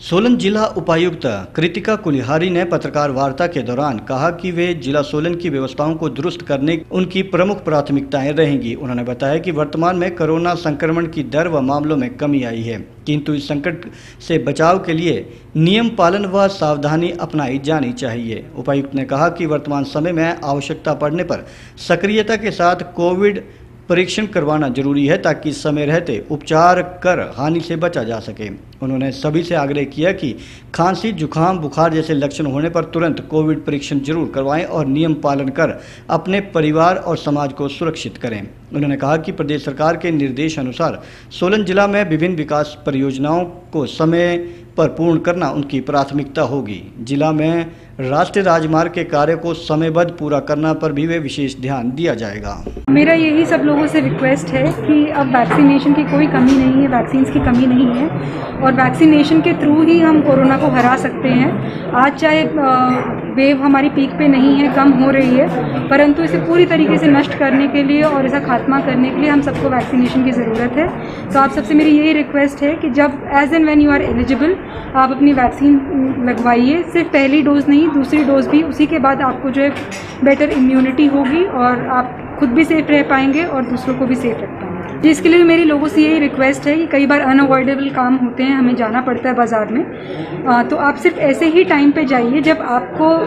सोलन जिला उपायुक्त कृतिका कुलिहारी ने पत्रकार वार्ता के दौरान कहा कि वे जिला सोलन की व्यवस्थाओं को दुरुस्त करने उनकी प्रमुख प्राथमिकताएं रहेंगी। उन्होंने बताया कि वर्तमान में कोरोना संक्रमण की दर व मामलों में कमी आई है, किंतु इस संकट से बचाव के लिए नियम पालन व सावधानी अपनाई जानी चाहिए। उपायुक्त ने कहा कि वर्तमान समय में आवश्यकता पड़ने पर सक्रियता के साथ कोविड परीक्षण करवाना जरूरी है ताकि समय रहते उपचार कर हानि से बचा जा सके। उन्होंने सभी से आग्रह किया कि खांसी, जुकाम, बुखार जैसे लक्षण होने पर तुरंत कोविड परीक्षण जरूर करवाएं और नियम पालन कर अपने परिवार और समाज को सुरक्षित करें। उन्होंने कहा कि प्रदेश सरकार के निर्देश अनुसार सोलन जिला में विभिन्न विकास परियोजनाओं को समय पर पूर्ण करना उनकी प्राथमिकता होगी। जिला में राष्ट्रीय राजमार्ग के कार्य को समयबद्ध पूरा करना पर भी वे विशेष ध्यान दिया जाएगा। मेरा यही सब लोगों से रिक्वेस्ट है कि अब वैक्सीनेशन की कोई कमी नहीं है, वैक्सीन्स की कमी नहीं है और वैक्सीनेशन के थ्रू ही हम कोरोना को हरा सकते हैं। आज चाहे वेव हमारी पीक पे नहीं है, कम हो रही है, परंतु इसे पूरी तरीके से नष्ट करने के लिए और इसका खात्मा करने के लिए हम सबको वैक्सीनेशन की ज़रूरत है। तो आप सबसे मेरी यही रिक्वेस्ट है कि जब as and when you are eligible आप अपनी वैक्सीन लगवाइए। सिर्फ पहली डोज नहीं, दूसरी डोज भी। उसी के बाद आपको जो है बेटर इम्यूनिटी होगी और आप खुद भी सेफ रह पाएंगे और दूसरों को भी सेफ रख पाएंगे। जिसके लिए मेरी लोगों से यही रिक्वेस्ट है कि कई बार अनअवॉइडेबल काम होते हैं, हमें जाना पड़ता है बाज़ार में, तो आप सिर्फ ऐसे ही टाइम पे जाइए जब आपको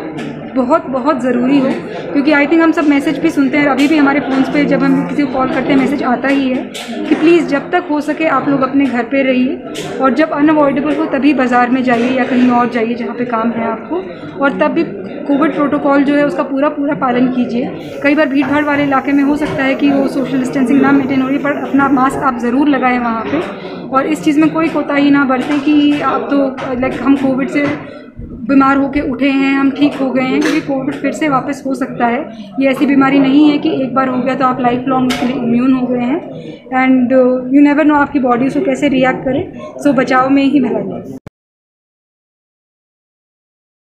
बहुत ज़रूरी हो, क्योंकि आई थिंक हम सब मैसेज भी सुनते हैं। अभी भी हमारे फ़ोन्स पे जब हम किसी को कॉल करते हैं मैसेज आता ही है कि प्लीज़ जब तक हो सके आप लोग अपने घर पे रहिए और जब अनअवॉइडेबल हो तभी बाज़ार में जाइए या कहीं और जाइए जहाँ पे काम है आपको, और तब भी कोविड प्रोटोकॉल जो है उसका पूरा पालन कीजिए। कई बार भीड़ भाड़ वाले इलाके में हो सकता है कि वो सोशल डिस्टेंसिंग ना मेंटेन हो रही, पर अपना मास्क आप ज़रूर लगाएं वहाँ पे और इस चीज़ में कोई कोताही ना बरतें कि आप तो लाइक हम कोविड से बीमार होके उठे हैं, हम ठीक हो गए हैं, क्योंकि कोविड फिर से वापस हो सकता है। ये ऐसी बीमारी नहीं है कि एक बार हो गया तो आप लाइफ लॉन्ग उसके लिए इम्यून हो गए हैं, एंड यू नेवर नो आपकी बॉडी उसको कैसे रिएक्ट करे। सो बचाव में ही भलाई है।